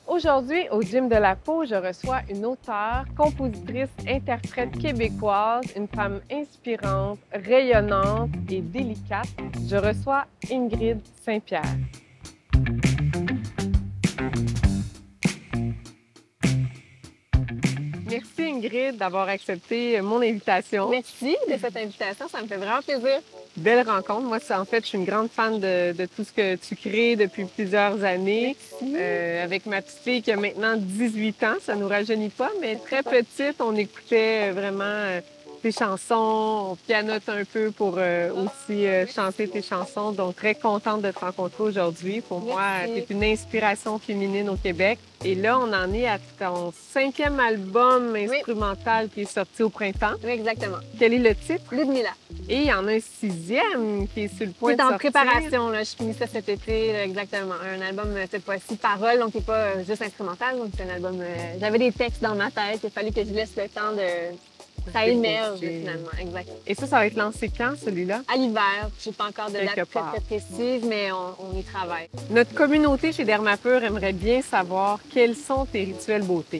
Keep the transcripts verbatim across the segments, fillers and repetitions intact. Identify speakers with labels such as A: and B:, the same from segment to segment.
A: Aujourd'hui, au Gym de la peau, je reçois une auteure, compositrice, interprète québécoise, une femme inspirante, rayonnante et délicate. Je reçois Ingrid Saint-Pierre. Merci Ingrid d'avoir accepté mon invitation.
B: Merci de cette invitation, ça me fait vraiment plaisir.
A: Belle rencontre. Moi, en fait, je suis une grande fan de, de tout ce que tu crées depuis plusieurs années. Euh, avec ma petite fille qui a maintenant dix-huit ans, ça nous rajeunit pas, mais très petite, on écoutait vraiment euh, tes chansons, on pianote un peu pour euh, aussi euh, chanter tes chansons. Donc, très contente de te rencontrer aujourd'hui. Pour moi, tu es une inspiration féminine au Québec. Et là, on en est à ton cinquième album instrumental oui. qui est sorti au printemps.
B: Oui, exactement.
A: Quel est le titre?
B: Ludmilla.
A: Et il y en a un sixième qui est sur le point de
B: sortir.
A: sortir.
B: C'est en préparation, là. Je finis ça cet été, là, exactement. Un album, cette fois-ci, paroles, donc qui n'est pas juste instrumental. Donc, c'est un album... Euh, j'avais des textes dans ma tête. Il fallait que je laisse le temps de... Ça émerge, finalement, exact.
A: Et ça, ça va être lancé quand, celui-là?
B: À l'hiver. Je n'ai pas encore de date très, très précise, mais on, on y travaille.
A: Notre communauté chez Dermapur aimerait bien savoir quels sont tes rituels beauté.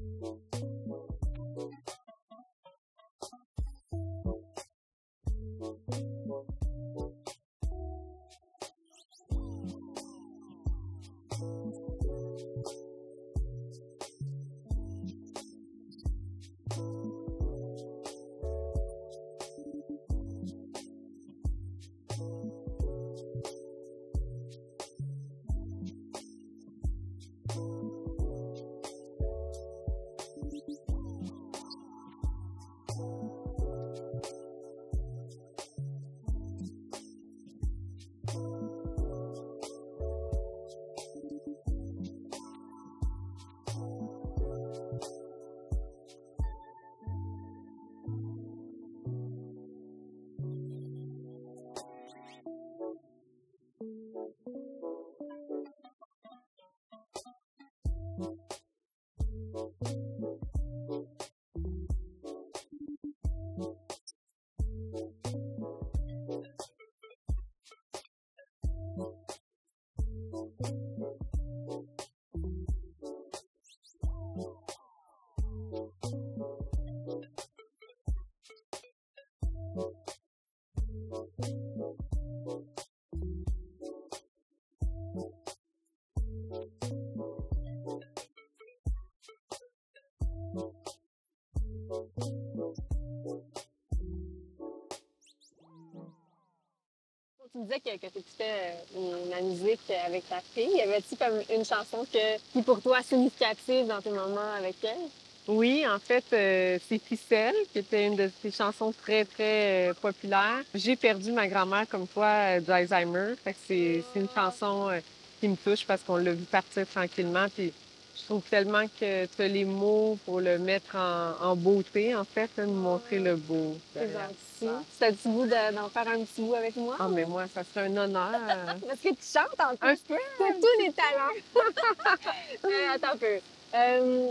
B: Tu disais que, que tu écoutais la musique avec ta fille. Y avait-tu comme une chanson que, qui, pour toi, est significative dans tes moments avec elle?
A: Oui, en fait, euh, c'est Ficelle, qui était une de tes chansons très, très euh, populaires. J'ai perdu ma grand-mère comme toi euh, d'Alzheimer. Fait que c'est une chanson euh, qui me touche parce qu'on l'a vu partir tranquillement. Puis je trouve tellement que tu as les mots pour le mettre en, en beauté, en fait, de nous montrer le beau.
B: C'est gentil. Tu as-tu goût d'en faire un petit bout avec moi?
A: Ah, mais moi, ça serait un honneur.
B: Parce que tu chantes en plus.
A: Un peu.
B: Tu as tous les talents. euh, attends un peu. Euh...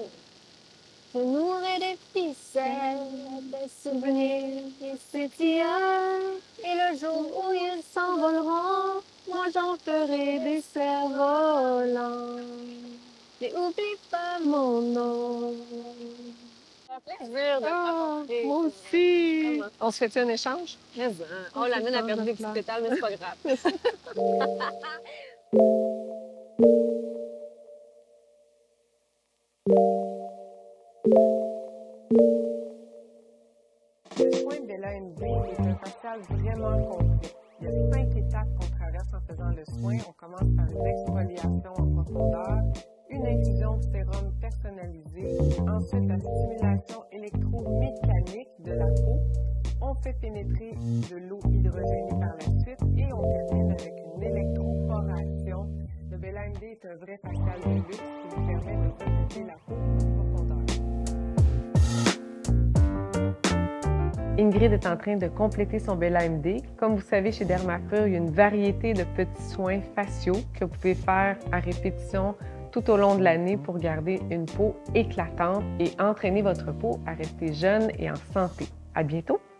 B: Je mourrai des ficelles, des souvenirs qui s'étirent. Et le jour où ils s'envoleront, moi j'en ferai des cerfs-volants. N'oublie pas mon nom. Ça fait plaisir de te rencontrer.
A: Moi aussi.
B: Comment?
A: On se fait un échange?
B: Mais, hein. Oh, la mienne a perdu des petits pétales, mais c'est pas grave.
A: Le soin de Bella M D est un facial vraiment complet. Il y a cinq étapes qu'on traverse en faisant le soin. On commence par une exfoliation en profondeur, une infusion de sérum personnalisé, ensuite la stimulation électromécanique de la peau. On fait pénétrer de l'eau hydrogénée par la suite et on termine avec une électroporation. Le Bella M D est un vrai facial de luxe qui nous permet de recruter la peau en profondeur. Ingrid est en train de compléter son Bella M D. Comme vous savez, chez Dermapur, il y a une variété de petits soins faciaux que vous pouvez faire à répétition tout au long de l'année pour garder une peau éclatante et entraîner votre peau à rester jeune et en santé. À bientôt!